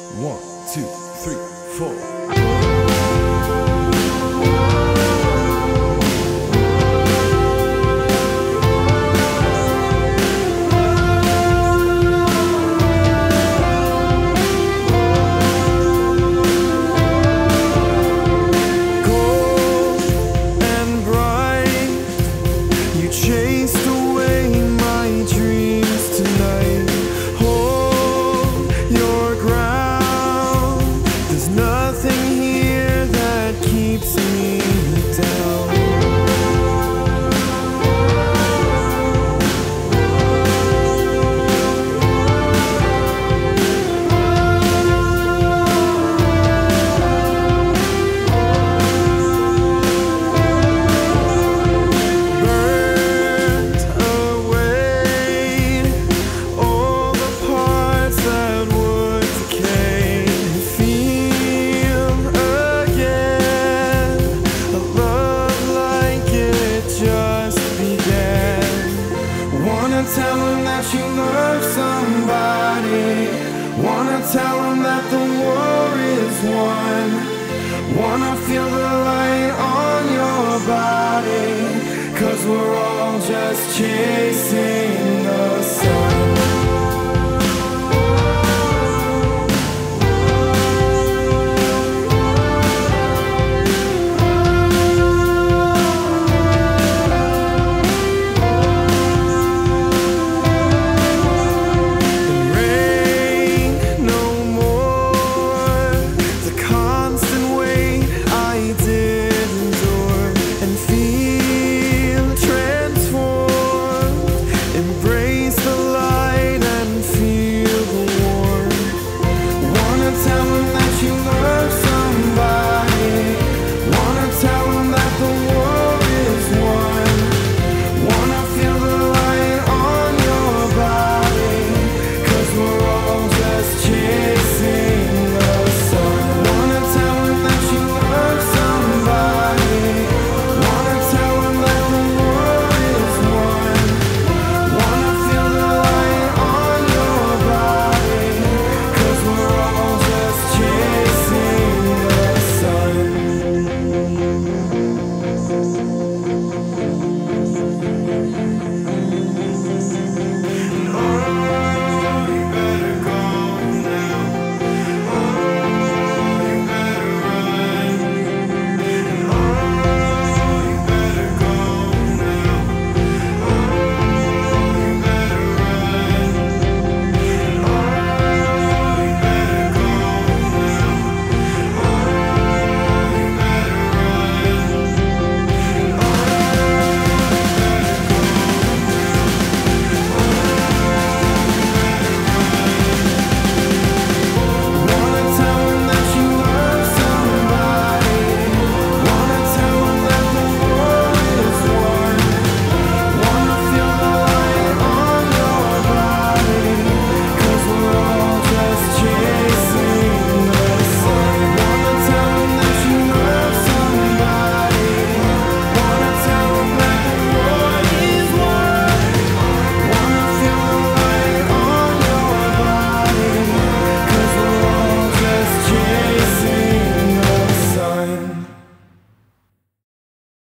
1, 2, 3, 4. Chased away my dreams tonight. Hold your ground. There's nothing here that keeps me down. Tell them that you love somebody. Wanna tell them that the war is won. Wanna feel the light on your body, 'cause we're all just chasing